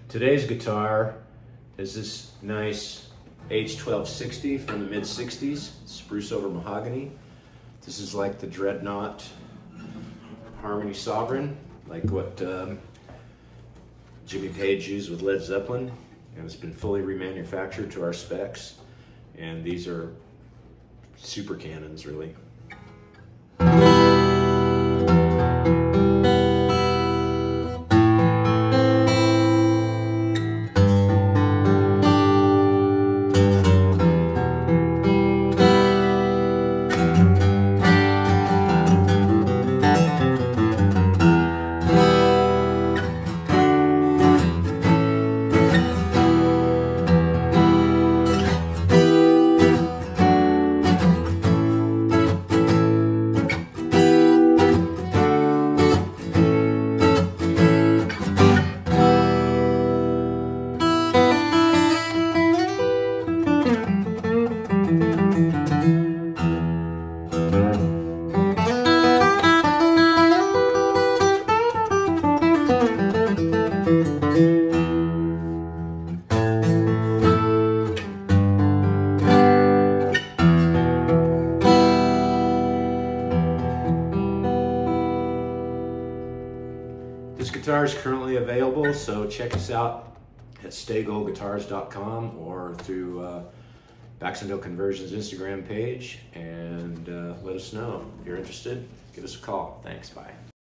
Today's guitar is this nice H1260 from the mid-60s, spruce over mahogany. This is like the Dreadnought Harmony Sovereign, like what Jimmy Page used with Led Zeppelin, and it's been fully remanufactured to our specs, and these are super cannons, really. This guitar is currently available, so check us out at staygoldguitars.com or through Baxendale Conversion's Instagram page, and let us know if you're interested. Give us a call. Thanks, bye.